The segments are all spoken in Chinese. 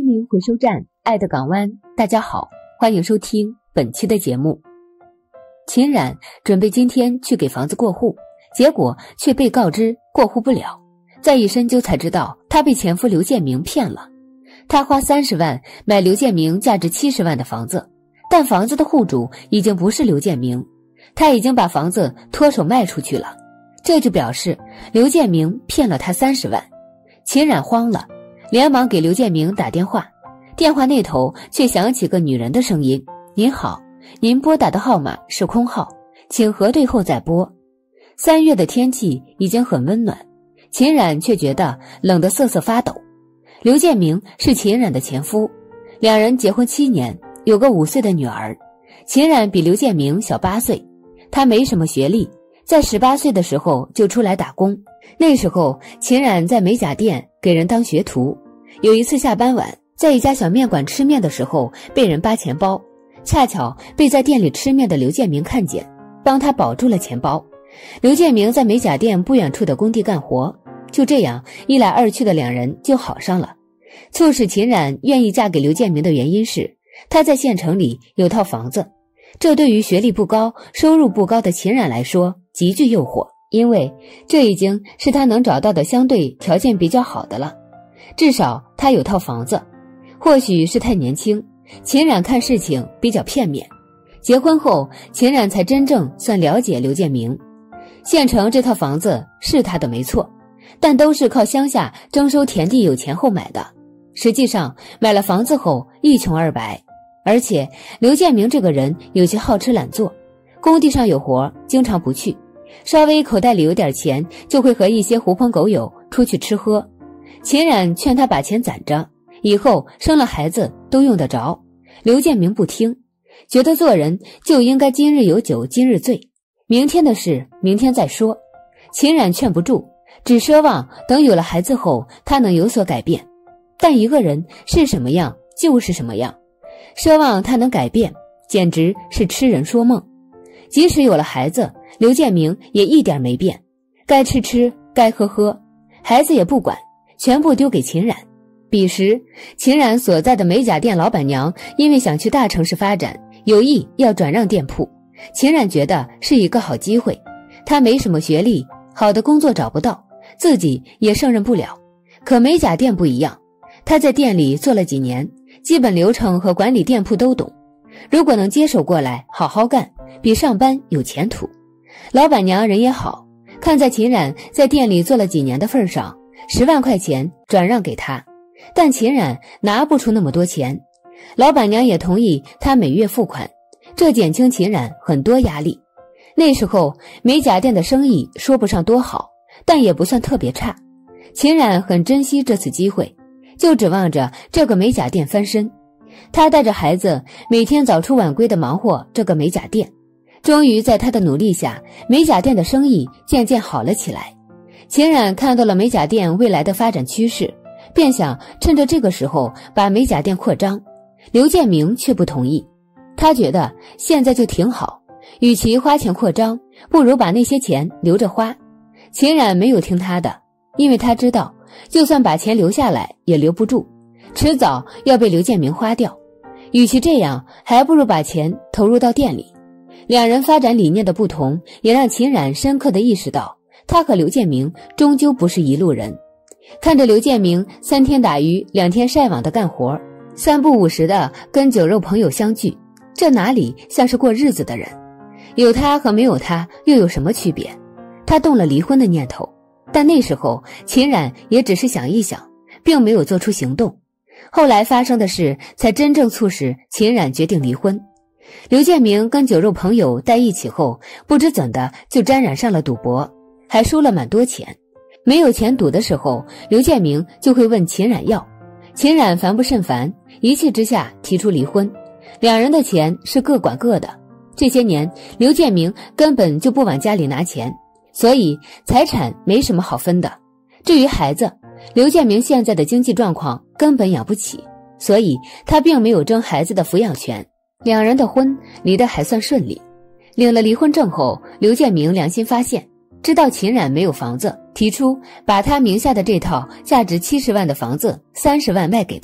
心灵回收站，爱的港湾，大家好，欢迎收听本期的节目。秦冉准备今天去给房子过户，结果却被告知过户不了。再一深究才知道，她被前夫刘建明骗了。她花30万买刘建明价值70万的房子，但房子的户主已经不是刘建明，他已经把房子脱手卖出去了。这就表示刘建明骗了她30万。秦冉慌了，连忙给刘建明打电话，电话那头却响起个女人的声音：您好，您拨打的号码是空号，请核对后再拨。3月的天气已经很温暖，秦冉却觉得冷得瑟瑟发抖。刘建明是秦冉的前夫，两人结婚7年，有个5岁的女儿。秦冉比刘建明小8岁，他没什么学历，在18岁的时候就出来打工。那时候秦冉在美甲店给人当学徒，有一次下班晚，在一家小面馆吃面的时候被人扒钱包，恰巧被在店里吃面的刘建明看见，帮他保住了钱包。刘建明在美甲店不远处的工地干活，就这样一来二去的两人就好上了。促使秦冉愿意嫁给刘建明的原因是他在县城里有套房子，这对于学历不高收入不高的秦冉来说极具诱惑，因为这已经是他能找到的相对条件比较好的了。至少他有套房子。或许是太年轻，秦冉看事情比较片面。结婚后秦冉才真正算了解刘建明。县城这套房子是他的没错，但都是靠乡下征收田地有钱后买的，实际上买了房子后一穷二白。而且刘建明这个人有些好吃懒做，工地上有活经常不去，稍微口袋里有点钱就会和一些狐朋狗友出去吃喝。秦冉劝他把钱攒着，以后生了孩子都用得着。刘建明不听，觉得做人就应该今日有酒今日醉，明天的事明天再说。秦冉劝不住，只奢望等有了孩子后他能有所改变。但一个人是什么样就是什么样，奢望他能改变简直是痴人说梦。即使有了孩子，刘建明也一点没变，该吃吃该喝喝，孩子也不管，全部丢给秦冉。彼时秦冉所在的美甲店老板娘因为想去大城市发展，有意要转让店铺。秦冉觉得是一个好机会，他没什么学历，好的工作找不到，自己也胜任不了。可美甲店不一样，他在店里做了几年，基本流程和管理店铺都懂，如果能接手过来好好干，比上班有前途。老板娘人也好，看在秦冉在店里做了几年的份上，10万块钱转让给他。但秦冉拿不出那么多钱，老板娘也同意他每月付款，这减轻秦冉很多压力。那时候美甲店的生意说不上多好，但也不算特别差。秦冉很珍惜这次机会，就指望着这个美甲店翻身。他带着孩子每天早出晚归的忙活这个美甲店，终于在他的努力下，美甲店的生意渐渐好了起来。秦冉看到了美甲店未来的发展趋势，便想趁着这个时候把美甲店扩张。刘建明却不同意，他觉得现在就挺好，与其花钱扩张，不如把那些钱留着花。秦冉没有听他的，因为他知道就算把钱留下来也留不住，迟早要被刘建明花掉。与其这样，还不如把钱投入到店里。两人发展理念的不同，也让秦冉深刻地意识到他和刘建明终究不是一路人。看着刘建明3天打鱼2天晒网的干活，3不5时的跟酒肉朋友相聚，这哪里像是过日子的人？有他和没有他又有什么区别？他动了离婚的念头，但那时候秦冉也只是想一想，并没有做出行动。后来发生的事才真正促使秦冉决定离婚。刘建明跟酒肉朋友在一起后，不知怎的就沾染上了赌博，还输了蛮多钱。没有钱赌的时候，刘建明就会问秦冉要，秦冉烦不胜烦，一气之下提出离婚。两人的钱是各管各的，这些年刘建明根本就不往家里拿钱，所以财产没什么好分的。至于孩子，刘建明现在的经济状况根本养不起，所以他并没有争孩子的抚养权。两人的婚离得还算顺利。领了离婚证后，刘建明良心发现，知道秦冉没有房子，提出把他名下的这套价值70万的房子30万卖给他。他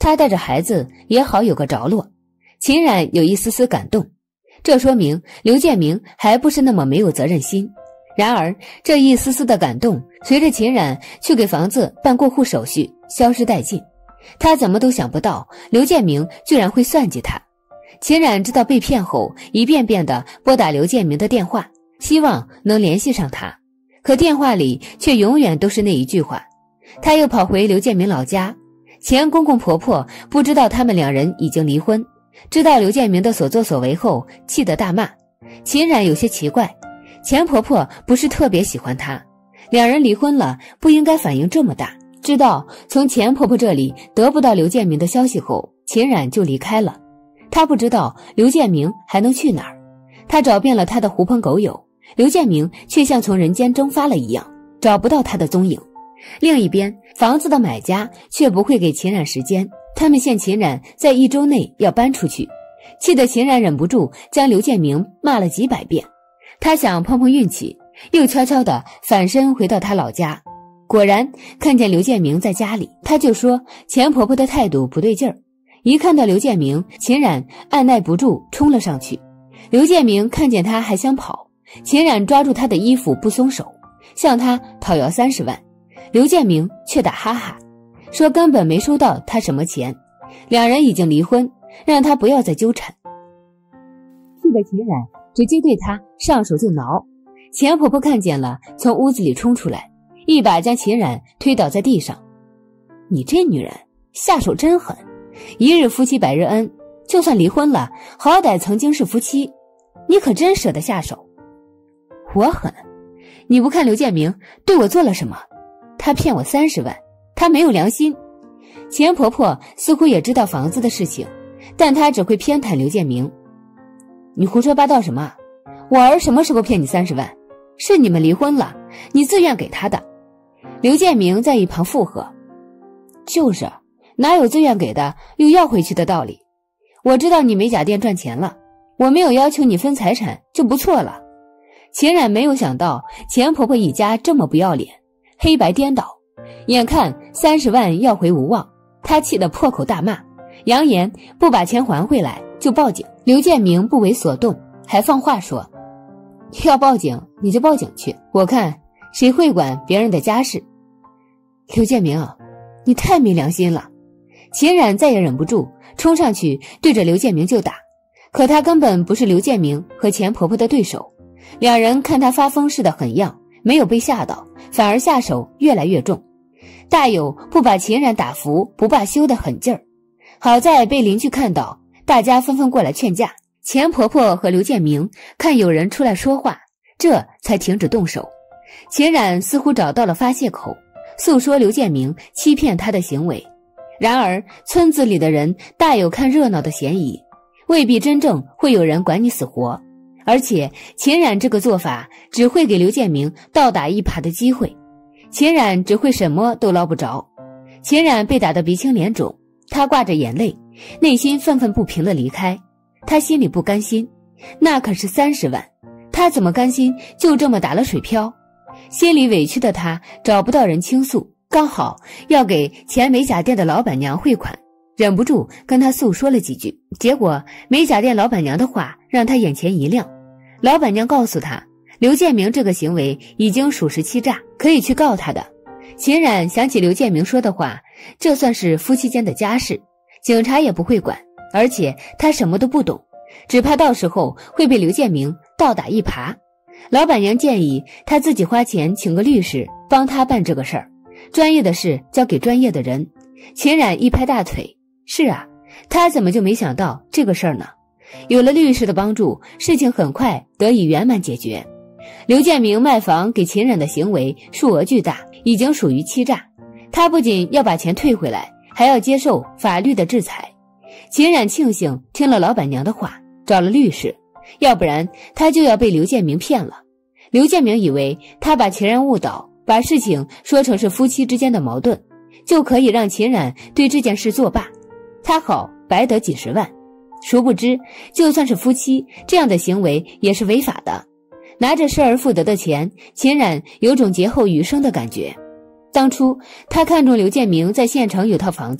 他带着孩子也好有个着落。秦冉有一丝丝感动，这说明刘建明还不是那么没有责任心。然而这一丝丝的感动随着秦冉去给房子办过户手续消失殆尽。他怎么都想不到刘建明居然会算计他。秦冉知道被骗后，一遍遍地拨打刘建明的电话，希望能联系上他，可电话里却永远都是那一句话。他又跑回刘建明老家，前公公婆婆不知道他们两人已经离婚，知道刘建明的所作所为后，气得大骂。秦冉有些奇怪，前婆婆不是特别喜欢他，两人离婚了，不应该反应这么大。知道从前婆婆这里得不到刘建明的消息后，秦冉就离开了。她不知道刘建明还能去哪儿，她找遍了他的狐朋狗友，刘建明却像从人间蒸发了一样，找不到他的踪影。另一边，房子的买家却不会给秦冉时间，他们限秦冉在1周内要搬出去，气得秦冉忍不住将刘建明骂了几百遍。他想碰碰运气，又悄悄地返身回到他老家，果然看见刘建明在家里，他就说前婆婆的态度不对劲儿。一看到刘建明，秦冉按耐不住冲了上去。刘建明看见他还想跑，秦冉抓住他的衣服不松手，向他讨要30万。刘建明却打哈哈，说根本没收到他什么钱，两人已经离婚，让他不要再纠缠。气得秦冉直接对他上手就挠。钱婆婆看见了，从屋子里冲出来，一把将秦冉推倒在地上。你这女人下手真狠，一日夫妻百日恩，就算离婚了，好歹曾经是夫妻，你可真舍得下手。我狠？你不看刘建明对我做了什么？他骗我30万，他没有良心。钱婆婆似乎也知道房子的事情，但她只会偏袒刘建明。你胡说八道什么？我儿什么时候骗你30万？是你们离婚了，你自愿给他的。刘建明在一旁附和。就是，哪有自愿给的又要回去的道理？我知道你美甲店赚钱了，我没有要求你分财产就不错了。秦冉没有想到钱婆婆一家这么不要脸，黑白颠倒，眼看30万要回无望，她气得破口大骂，扬言不把钱还回来就报警。刘建明不为所动，还放话说，要报警你就报警去，我看谁会管别人的家事。刘建明，你太没良心了。秦冉再也忍不住，冲上去对着刘建明就打，可他根本不是刘建明和钱婆婆的对手。两人看他发疯似的狠样，没有被吓到，反而下手越来越重，大有不把秦冉打服不罢休的狠劲儿。好在被邻居看到，大家纷纷过来劝架。钱婆婆和刘建明看有人出来说话，这才停止动手。秦冉似乎找到了发泄口，诉说刘建明欺骗她的行为。然而村子里的人大有看热闹的嫌疑，未必真正会有人管你死活。而且秦冉这个做法只会给刘建明倒打一耙的机会，秦冉只会什么都捞不着。秦冉被打得鼻青脸肿，她挂着眼泪，内心愤愤不平地离开。她心里不甘心，那可是30万，她怎么甘心就这么打了水漂？心里委屈的她找不到人倾诉，刚好要给前美甲店的老板娘汇款，忍不住跟她诉说了几句。结果美甲店老板娘的话让她眼前一亮，老板娘告诉她，刘建明这个行为已经属实欺诈，可以去告他的。秦冉想起刘建明说的话，这算是夫妻间的家事，警察也不会管，而且他什么都不懂，只怕到时候会被刘建明倒打一耙。老板娘建议他自己花钱请个律师帮他办这个事儿，专业的事交给专业的人。秦冉一拍大腿，是啊，他怎么就没想到这个事儿呢？有了律师的帮助，事情很快得以圆满解决。刘建明卖房给秦冉的行为数额巨大，已经属于欺诈，他不仅要把钱退回来，还要接受法律的制裁。秦冉庆幸听了老板娘的话，找了律师，要不然他就要被刘建明骗了。刘建明以为他把秦冉误导，把事情说成是夫妻之间的矛盾，就可以让秦冉对这件事作罢，他好白得几十万。殊不知，就算是夫妻，这样的行为也是违法的。拿着失而复得的钱，秦冉有种劫后余生的感觉。当初他看中刘建明在县城有套房子，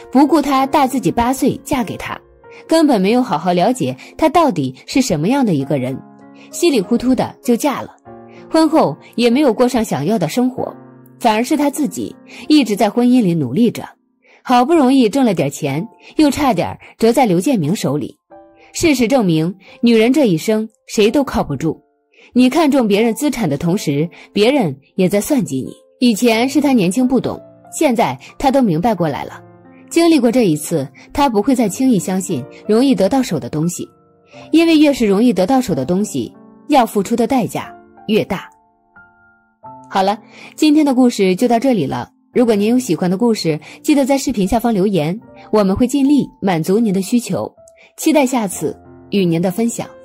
不顾他大自己8岁嫁给他，根本没有好好了解他到底是什么样的一个人，稀里糊涂的就嫁了。婚后也没有过上想要的生活，反而是他自己一直在婚姻里努力着，好不容易挣了点钱，又差点折在刘建明手里。事实证明，女人这一生谁都靠不住。你看重别人资产的同时，别人也在算计你。以前是他年轻不懂，现在他都明白过来了。经历过这一次，他不会再轻易相信容易得到手的东西，因为越是容易得到手的东西，要付出的代价越大。好了，今天的故事就到这里了。如果您有喜欢的故事，记得在视频下方留言，我们会尽力满足您的需求。期待下次与您的分享。